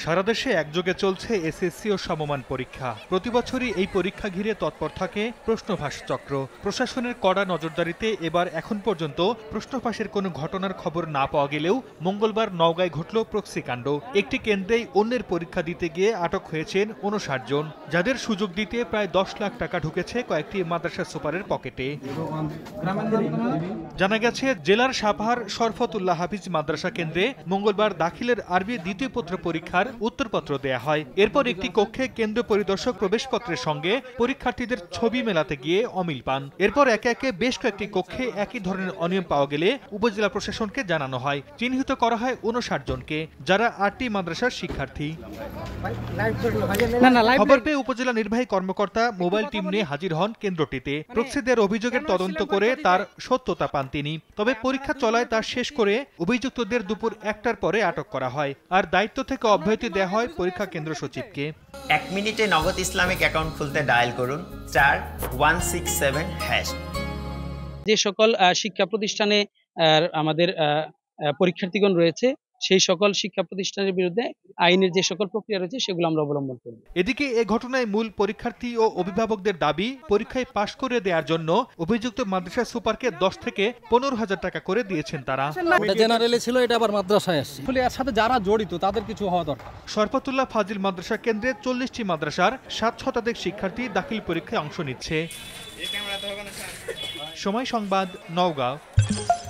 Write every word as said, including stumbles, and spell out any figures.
সারা দেশে একযোগে চলছে এসএসসি ও সমমান পরীক্ষা। প্রতি বছরই এই পরীক্ষা ঘিরে তৎপর থাকে প্রশ্নফাঁস চক্র। প্রশাসনের কড়া নজরদারিতে এবার এখন পর্যন্ত প্রশ্নফাঁসের কোনো ঘটনার খবর না পাওয়া গেলেও মঙ্গলবার নওগাঁয় ঘটল প্রক্সিকাণ্ড। একটি কেন্দ্রেই অন্যের পরীক্ষা দিতে গিয়ে আটক হয়েছেন ঊনষাট জন, যাদের সুযোগ দিতে প্রায় দশ লাখ টাকা ঢুকেছে কয়েকটি মাদ্রাসা সুপারের পকেটে। জানা গেছে, জেলার সাভার শরফতুল্লাহ হাফিজ মাদ্রাসা কেন্দ্রে মঙ্গলবার দাখিলের আরবি দ্বিতীয় পত্র পরীক্ষার উত্তরপত্র দেয়া হয়। এরপর একটি কক্ষে কেন্দ্র পরিদর্শক প্রবেশপত্রের সঙ্গে পরীক্ষার্থীদের ছবি মেলাতে গিয়ে অমিল পান। এরপর একে একে বেশ কয়েকটি কক্ষে একই ধরনের অনিয়ম পাওয়া গেলে উপজেলা প্রশাসনকে জানানো হয়। চিহ্নিত করা হয় ঊনষাট জনকে, যারা আটটি মাদ্রাসার শিক্ষার্থী। খবর পেয়ে উপজেলা নির্বাহী কর্মকর্তা মোবাইল টিম নিয়ে হাজির হন কেন্দ্রটিতে। প্রক্সিদের অভিযোগের তদন্ত করে তার সত্যতা পান তিনি। তবে পরীক্ষা চলায় তা শেষ করে অভিযুক্তদের দুপুর একটার পরে আটক করা হয়, আর দায়িত্ব থেকে অব্যাহতি দেওয়া হয় পরীক্ষা কেন্দ্র সচিবকে। এক মিনিটে নগদ ইসলামিক অ্যাকাউন্ট খুলতে ডায়াল করুন star one six seven hash. যে সকল শিক্ষা প্রতিষ্ঠানে আমাদের পরীক্ষার্থীগণ রয়েছে, সেই সকল শিক্ষা প্রতিষ্ঠানের বিরুদ্ধে আইনের যে সকল প্রক্রিয়া রয়েছে সেগুলো আমরা অবলম্বন করব। এদিকে এ ঘটনায় মূল পরীক্ষার্থী ও অভিভাবকদের দাবি, পরীক্ষায় পাশ করে দেওয়ার জন্য অভিযুক্ত মাদ্রাসা সুপারকে দশ থেকে পনেরো হাজার টাকা করে দিয়েছেন তারা। জেনারেলে ছিল, এটা আবার মাদ্রাসায় আসছে। এর সাথে যারা জড়িত তাদের কিছু হওয়া দরকার। শরফতুল্লাহ ফাজিল মাদ্রাসা কেন্দ্রে চল্লিশটি মাদ্রাসার সাত শতাধিক শিক্ষার্থী দাখিল পরীক্ষায় অংশ নিচ্ছে। সময় সংবাদ, নওগাঁ।